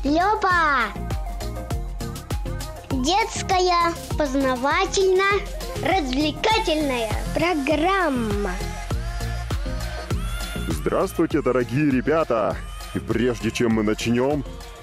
Лёпа! Детская познавательно-развлекательная программа. Здравствуйте, дорогие ребята! И прежде чем мы начнем...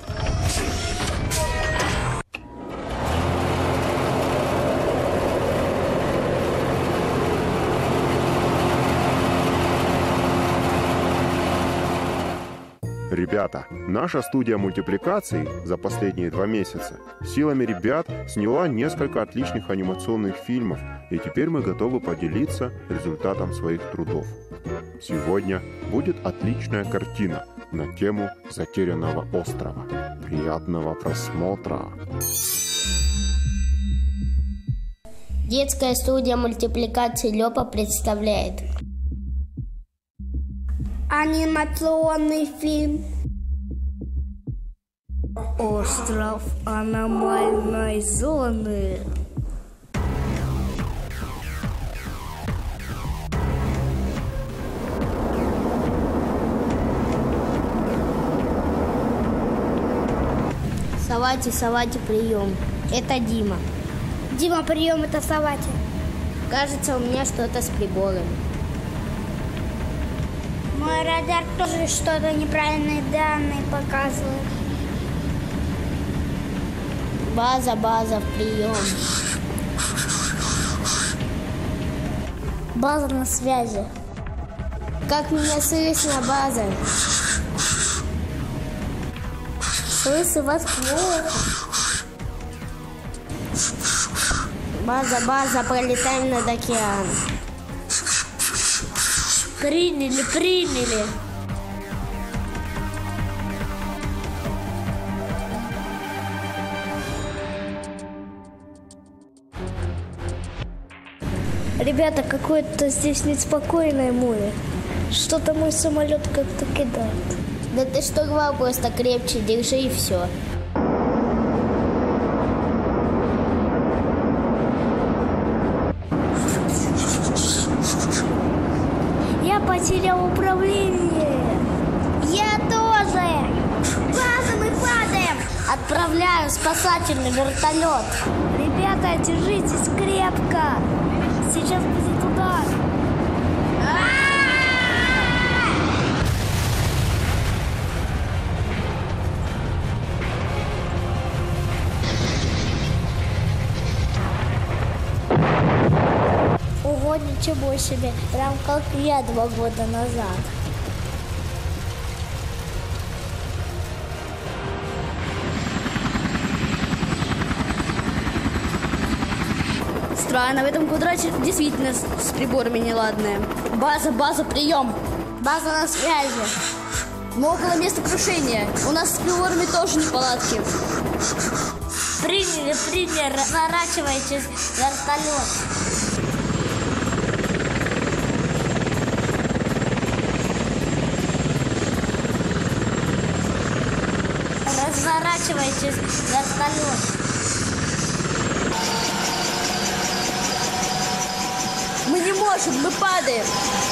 Ребята, наша студия мультипликаций за последние 2 месяца силами ребят сняла несколько отличных анимационных фильмов, и теперь мы готовы поделиться результатом своих трудов. Сегодня будет отличная картина на тему затерянного острова. Приятного просмотра! Детская студия мультипликации Лёпа представляет анимационный фильм «Остров аномальной зоны». Савати, Савати, прием. Это Дима. Дима, прием, это Савати. Кажется, у меня что-то с прибором. Мой радар тоже что-то неправильные данные показывает. База, прием. База на связи. Как меня слышно, база? Слышу вас плохо. База, пролетаем над океаном. Приняли. Ребята, какое-то здесь неспокойное море. Что-то мой самолет как-то кидает. Да ты штурвал просто крепче держи и все. Я потерял управление. Я тоже. База, мы падаем. Отправляю спасательный вертолет. Ребята, держитесь крепко. Сейчас будет удар. Ого, ничего себе. Прям как я 2 года назад. Странно, в этом квадрате действительно с приборами неладное. База, прием. База на связи. Мы около места крушения. У нас с приборами тоже неполадки. Приняли. Разворачивайтесь, вертолет. Разворачивайтесь, вертолет. Мы не можем, мы падаем.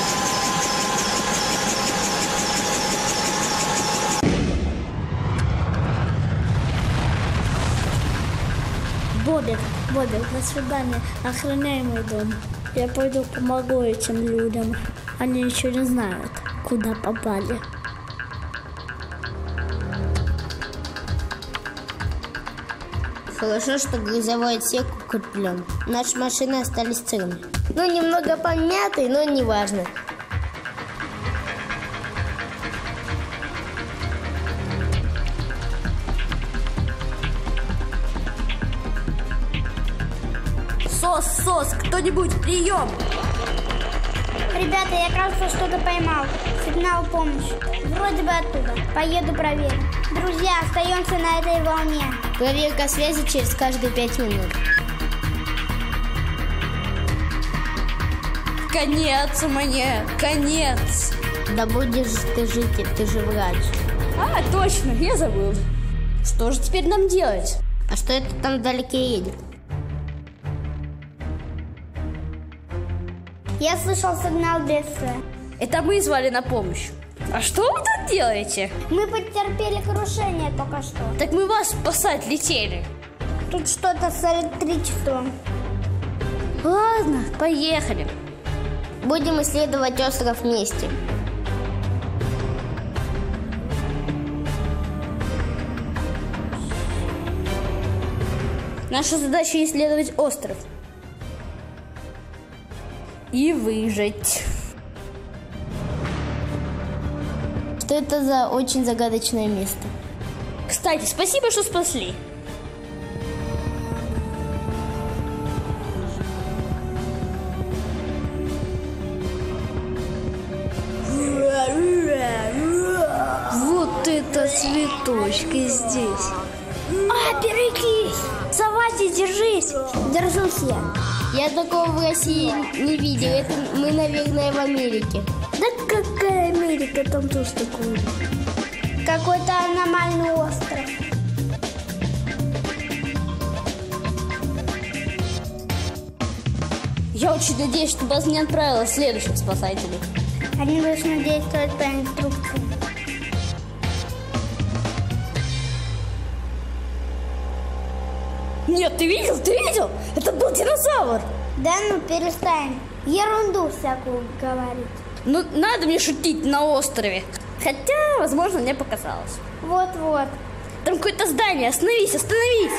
Бобик, до свидания. Охраняй мой дом. Я пойду помогу этим людям. Они еще не знают, куда попали. Хорошо, что грузовой отсек укреплен. Наши машины остались целыми. Немного помятые, но не важно. СОС, кто-нибудь, прием! Ребята, я, кажется, что-то поймал. Сигнал помощи. Вроде бы оттуда. Поеду проверю. Друзья, остаемся на этой волне. Проверка связи через каждые 5 минут. Конец мне, конец. Да будешь ты жить, ты же врач. А, точно, я забыл. Что же теперь нам делать? А что это там вдалеке едет? Я слышал сигнал бедствия. Это мы звали на помощь. А что вы тут делаете? Мы потерпели крушение только что. Так мы вас спасать летели. Тут что-то с электричеством. Ладно, поехали. Будем исследовать остров вместе. Наша задача исследовать остров. И выжить. Что это за очень загадочное место? Кстати, спасибо, что спасли. Вот это цветочки здесь. А, берегись! Саватий, держись! Держусь я. Я такого в России не видел. Это мы, наверное, в Америке. Да какая Америка, там тоже такое. Какой-то аномальный остров. Я очень надеюсь, что вас не отправила следующих спасателей. Они должны действовать по инструкции. Нет, ты видел? Ты видел? Это был динозавр. Да ну, перестань. Ерунду всякую говорить. Ну, надо мне шутить на острове. Хотя, возможно, мне показалось. Вот-вот. Там какое-то здание. Остановись, остановись.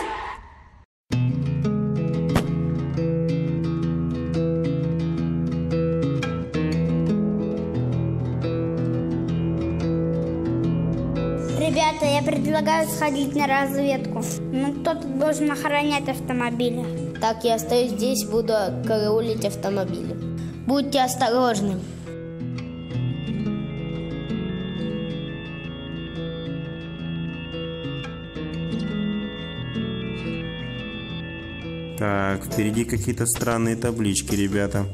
Ребята, я предлагаю сходить на разведку. Но кто-то должен охранять автомобили. Так, я остаюсь здесь, буду караулить автомобили. Будьте осторожны. Так, впереди какие-то странные таблички, ребята.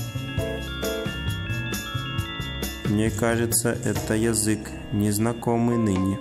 Мне кажется, это язык, незнакомый ныне.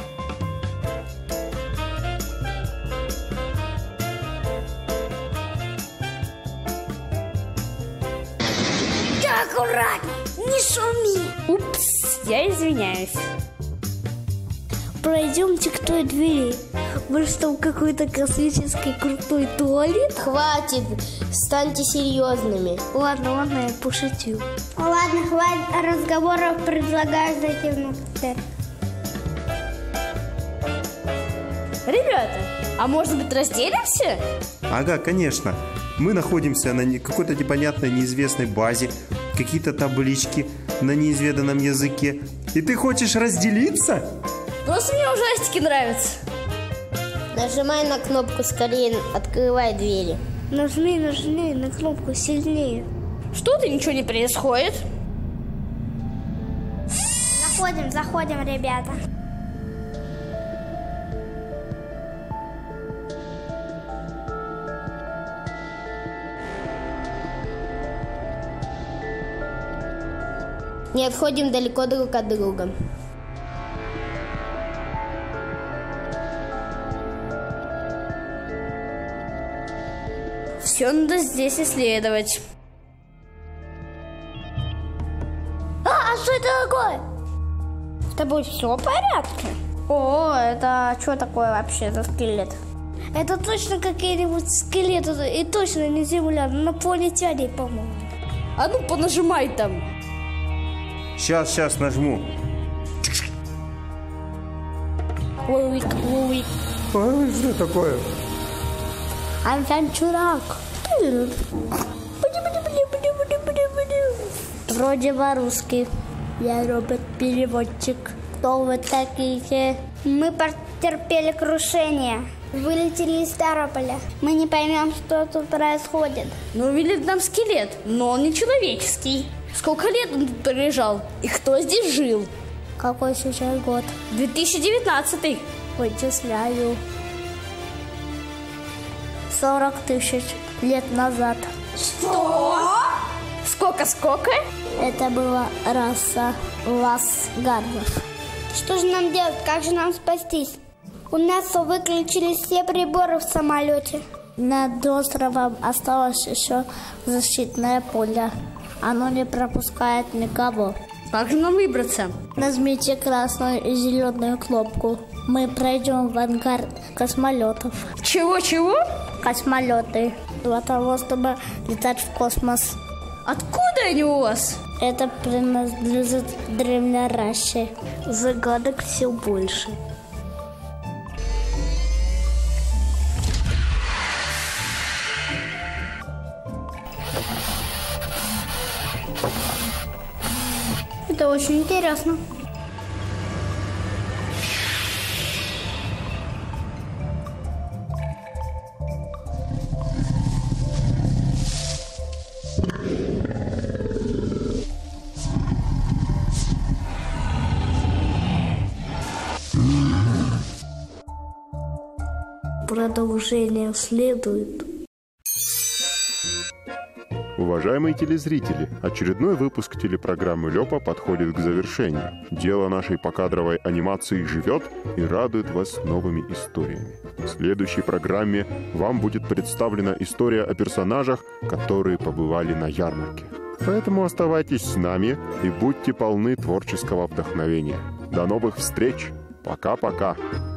Да аккуратно, не шуми. Упс, я извиняюсь. Пройдемте к той двери. Может, там какой-то космический крутой туалет? Хватит, станьте серьезными. Ладно, я пошутил. Ладно, хватит разговоров, предлагаю зайти внутрь. Ребята, а может быть разделимся? Ага, конечно. Мы находимся на какой-то непонятной, неизвестной базе. Какие-то таблички на неизведанном языке. И ты хочешь разделиться? Просто мне ужастики нравятся. Нажимай на кнопку скорее, открывай двери. Нажми на кнопку сильнее. Что-то ничего не происходит. Заходим, ребята. Не отходим далеко друг от друга. Все надо здесь исследовать. А что это такое? С тобой все в порядке? О, это что такое вообще за скелет? Это точно какие-нибудь скелеты, и точно не земляне, инопланетяне, по-моему. А ну понажимай там. Сейчас нажму. Ловик. Ой, что такое? I'm чурак. Вроде по-русски. Я робот-переводчик. Кто вы такие? Мы потерпели крушение. Вылетели из Ставрополя. Мы не поймем, что тут происходит. Ну, увидели там скелет, но он не человеческий. Сколько лет он тут пролежал? И кто здесь жил? Какой сейчас год? 2019. Вычисляю. 40 тысяч лет назад. Сколько? Это была раса ласгардов. Что же нам делать? Как же нам спастись? У нас выключились все приборы в самолете. Над островом осталось еще защитное поле. Оно не пропускает никого. Как же нам выбраться? Нажмите красную и зеленую кнопку. Мы пройдем в ангар космолетов. Чего-чего? Космолеты. Для того, чтобы летать в космос. Откуда они у вас? Это принадлежит древней расе. Загадок все больше. Это очень интересно. Продолжение следует. Уважаемые телезрители, очередной выпуск телепрограммы «Лёпа» подходит к завершению. Дело нашей покадровой анимации живет и радует вас новыми историями. В следующей программе вам будет представлена история о персонажах, которые побывали на ярмарке. Поэтому оставайтесь с нами и будьте полны творческого вдохновения. До новых встреч! Пока-пока!